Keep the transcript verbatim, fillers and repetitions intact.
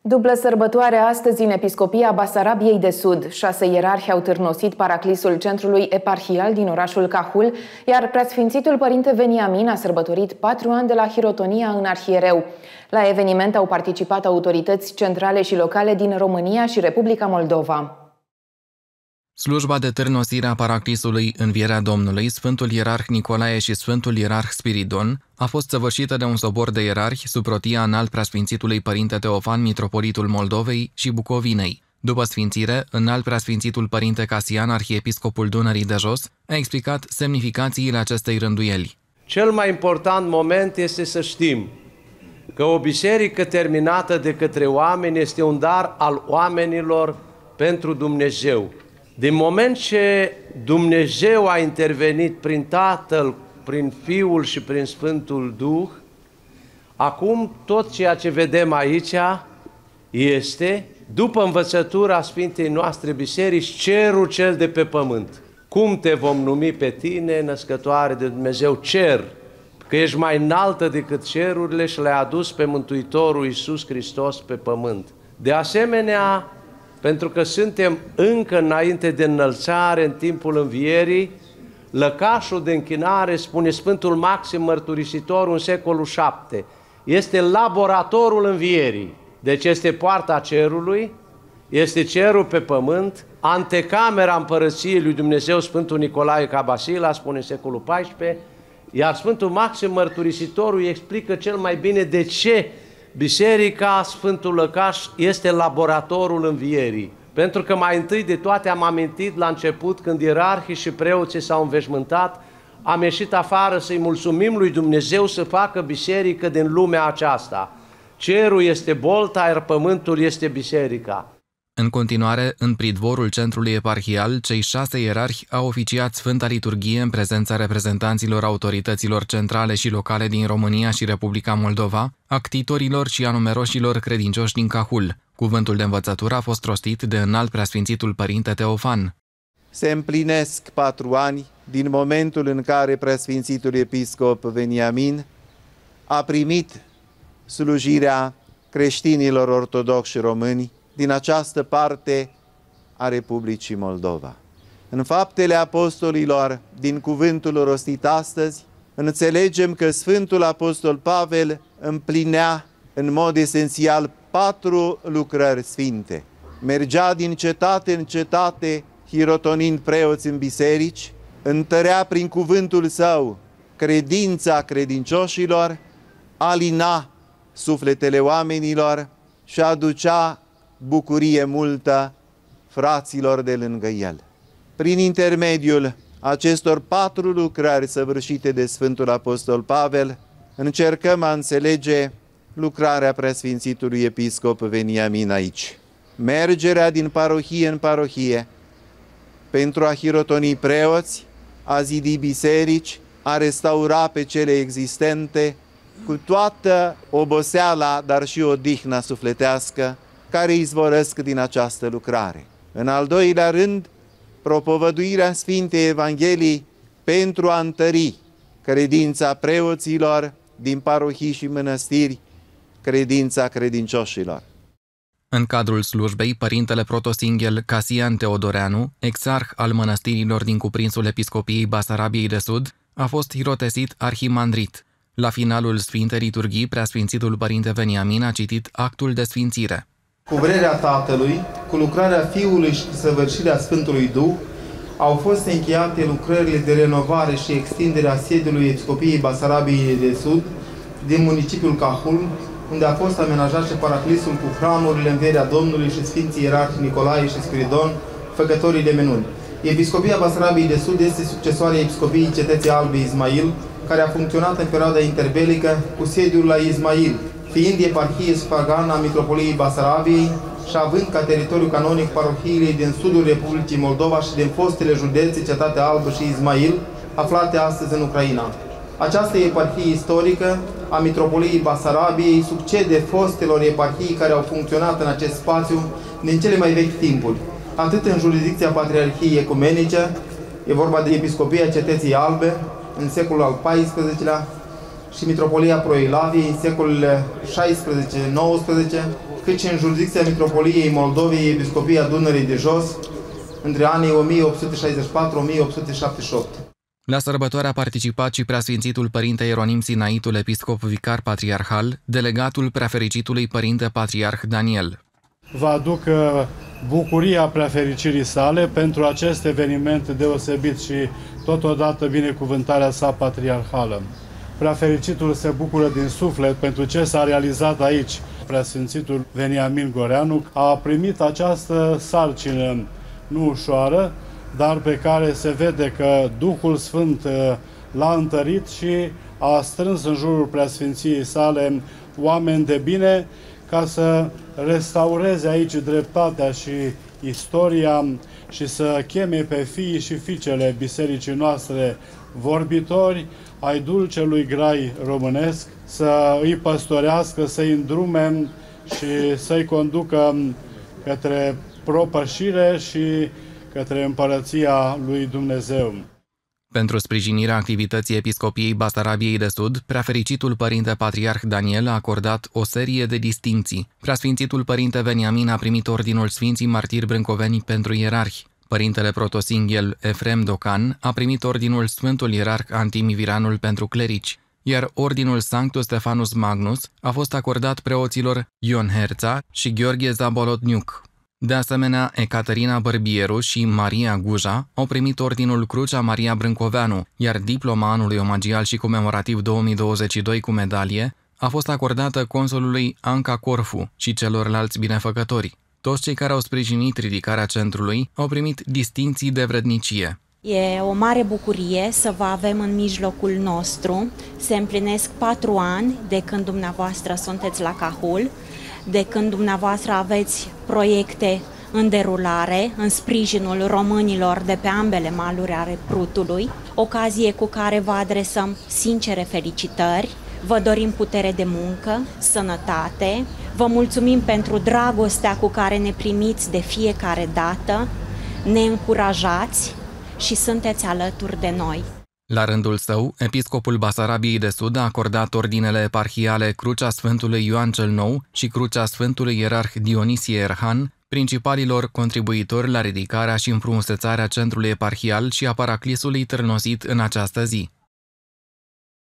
Dublă sărbătoare astăzi în Episcopia Basarabiei de Sud. Șase ierarhi au târnosit paraclisul centrului eparhial din orașul Cahul, iar preasfințitul părinte Veniamin a sărbătorit patru ani de la hirotonia în arhiereu. La eveniment au participat autorități centrale și locale din România și Republica Moldova. Slujba de târnosire a paraclisului Învierea Domnului, Sfântul Ierarh Nicolae și Sfântul Ierarh Spiridon a fost săvârșită de un sobor de ierarhi sub rotia înalt preasfințitului părinte Teofan, mitropolitul Moldovei și Bucovinei. După sfințire, înalt preasfințitul părinte Casian, arhiepiscopul Dunării de Jos, a explicat semnificațiile acestei rânduieli. Cel mai important moment este să știm că o biserică terminată de către oameni este un dar al oamenilor pentru Dumnezeu. Din moment ce Dumnezeu a intervenit prin Tatăl, prin Fiul și prin Sfântul Duh, acum tot ceea ce vedem aici este, după învățătura Sfintei noastre biserici, cerul cel de pe pământ. Cum te vom numi pe tine, născătoare de Dumnezeu, cer, că ești mai înaltă decât cerurile și le-ai adus pe Mântuitorul Iisus Hristos pe pământ. De asemenea, pentru că suntem încă înainte de înălțare, în timpul învierii, lăcașul de închinare, spune Sfântul Maxim Mărturisitorul în secolul șapte, este laboratorul învierii. Deci este poarta cerului, este cerul pe pământ, antecamera împărăției lui Dumnezeu, Sfântul Nicolae Cabasila, spune în secolul paisprezece, iar Sfântul Maxim Mărturisitorul îi explică cel mai bine de ce Biserica, Sfântul Lăcaș, este laboratorul învierii. Pentru că mai întâi de toate am amintit la început, când ierarhii și preoții s-au înveșmântat, am ieșit afară să-i mulțumim lui Dumnezeu să facă biserică din lumea aceasta. Cerul este bolta, iar pământul este biserica. În continuare, în pridvorul centrului eparhial, cei șase ierarhi au oficiat Sfânta Liturghie în prezența reprezentanților autorităților centrale și locale din România și Republica Moldova, a ctitorilor și a numeroșilor credincioși din Cahul. Cuvântul de învățătură a fost rostit de înalt preasfințitul părinte Teofan. Se împlinesc patru ani din momentul în care preasfințitul episcop Veniamin a primit slujirea creștinilor ortodoxi români din această parte a Republicii Moldova. În Faptele Apostolilor, din cuvântul rostit astăzi, înțelegem că Sfântul Apostol Pavel împlinea în mod esențial patru lucrări sfinte. Mergea din cetate în cetate, hirotonind preoți în biserici, întărea prin cuvântul său credința credincioșilor, alina sufletele oamenilor și aducea bucurie multă fraților de lângă el. Prin intermediul acestor patru lucrări săvârșite de Sfântul Apostol Pavel, încercăm a înțelege lucrarea preasfințitului episcop Veniamin aici. Mergerea din parohie în parohie pentru a hirotoni preoți, a zidi biserici, a restaura pe cele existente, cu toată oboseala, dar și odihna sufletească care izvorăsc din această lucrare. În al doilea rând, propovăduirea Sfintei Evangheliei pentru a întări credința preoților din parohii și mănăstiri, credința credincioșilor. În cadrul slujbei, părintele protosinghel Casian Teodoreanu, exarh al mănăstirilor din cuprinsul Episcopiei Basarabiei de Sud, a fost hirotesit arhimandrit. La finalul Sfintei Liturghii, preasfințitul părinte Veniamin a citit actul de sfințire. Cu vrerea Tatălui, cu lucrarea Fiului și săvârșirea Sfântului Duh, au fost încheiate lucrările de renovare și extindere a sediului Episcopiei Basarabiei de Sud din municipiul Cahul, unde a fost amenajat și paraclisul cu hramurile Învierea Domnului și Sfinții Ierarhi Nicolae și Spiridon, făcătorii de minuni. Episcopia Basarabiei de Sud este succesoarea Episcopiei Cetății Albe Ismail, care a funcționat în perioada interbelică cu sediul la Ismail, fiind eparhie sufragană a Mitropoliei Basarabiei și având ca teritoriu canonic parohiile din sudul Republicii Moldova și din fostele județe Cetatea Albă și Ismail, aflate astăzi în Ucraina. Această eparhie istorică a Mitropoliei Basarabiei succede fostelor eparhii care au funcționat în acest spațiu din cele mai vechi timpuri, atât în jurisdicția Patriarhiei Ecumenice, e vorba de Episcopia Cetății Albe, în secolul al paisprezecelea, și Mitropolia Proilaviei în secolele șaisprezece nouăsprezece, cât și în jurisdicția Mitropoliei Moldovei, Episcopia Dunării de Jos, între anii o mie opt sute șaizeci și patru - o mie opt sute șaptezeci și opt. La sărbătoare a participat și preasfințitul părinte Ieronim Sinaitul, episcop vicar patriarhal, delegatul preafericitului părinte patriarh Daniel. Vă aduc bucuria preafericirii sale pentru acest eveniment deosebit și totodată binecuvântarea sa patriarhală. Preafericitul se bucură din suflet pentru ce s-a realizat aici. Preasfințitul Veniamin Goreanu a primit această sarcină nu ușoară, dar pe care se vede că Duhul Sfânt l-a întărit și a strâns în jurul preasfinției sale oameni de bine ca să restaureze aici dreptatea și istoria și să cheme pe fiii și fiicele bisericii noastre vorbitori ai dulcelui grai românesc, să îi păstorească, să-i îndrume și să-i conducă către propășire și către împărăția lui Dumnezeu. Pentru sprijinirea activității Episcopiei Basarabiei de Sud, preafericitul părinte patriarh Daniel a acordat o serie de distincții. Preasfințitul părinte Veniamin a primit ordinul Sfinții Martiri Brâncoveni pentru ierarhi. Părintele protosinghel Efrem Docan a primit ordinul Sfântul Ierarh Antimiviranul pentru clerici, iar ordinul Sanctus Stefanus Magnus a fost acordat preoților Ion Herța și Gheorghe Zabolotniuc. De asemenea, Ecaterina Bărbieru și Maria Guja au primit ordinul Crucea Maria Brâncoveanu, iar diploma anului omagial și comemorativ două mii douăzeci și doi cu medalie a fost acordată consulului Anca Corfu și celorlalți binefăcători. Toți cei care au sprijinit ridicarea centrului au primit distincții de vrednicie. E o mare bucurie să vă avem în mijlocul nostru. Se împlinesc patru ani de când dumneavoastră sunteți la Cahul, de când dumneavoastră aveți proiecte în derulare, în sprijinul românilor de pe ambele maluri ale Prutului, ocazie cu care vă adresăm sincere felicitări, vă dorim putere de muncă, sănătate, vă mulțumim pentru dragostea cu care ne primiți de fiecare dată, ne încurajați și sunteți alături de noi. La rândul său, episcopul Basarabiei de Sud a acordat ordinele eparhiale Crucea Sfântului Ioan cel Nou și Crucea Sfântului Ierarh Dionisie Erhan, principalilor contribuitori la ridicarea și înfrumusețarea centrului eparhial și a paraclisului târnosit în această zi.